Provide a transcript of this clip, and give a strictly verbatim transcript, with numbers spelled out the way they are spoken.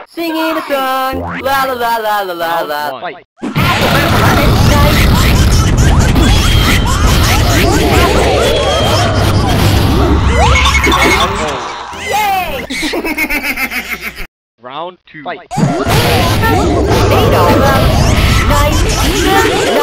Singing a song, la la la la la la la. Fight. Yay! Round two. Fight. Eight all nice.